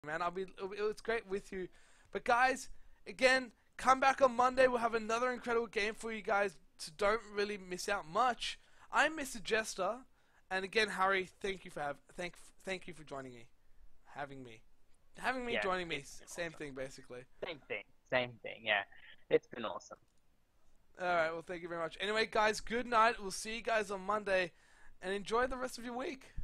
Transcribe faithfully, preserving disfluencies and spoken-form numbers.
man. I'll be. It's great with you. But guys, again, come back on Monday. We'll have another incredible game for you guys. So don't really miss out much. I'm Mister Jester, and again, Harry, thank you for have thank thank you for joining me, having me, having me Yeah, joining me. it's been Same awesome. thing, basically. Same thing. Same thing. Yeah, it's been awesome. All right. Well, thank you very much. Anyway, guys, good night. We'll see you guys on Monday, and enjoy the rest of your week.